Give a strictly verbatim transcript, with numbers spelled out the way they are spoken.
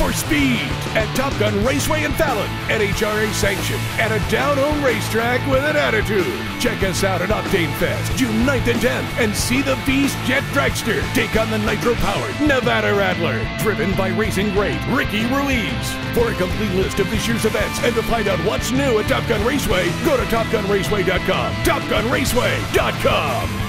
for speed at Top Gun Raceway in Fallon, N H R A sanctioned, and a down-home racetrack with an attitude. Check us out at Octane Fest, June ninth and tenth, and see the Beast Jet Dragster take on the nitro-powered Nevada Rattler, driven by racing great Ricky Ruiz. For a complete list of this year's events and to find out what's new at Top Gun Raceway, go to Top Gun Raceway dot com. Top Gun Raceway dot com.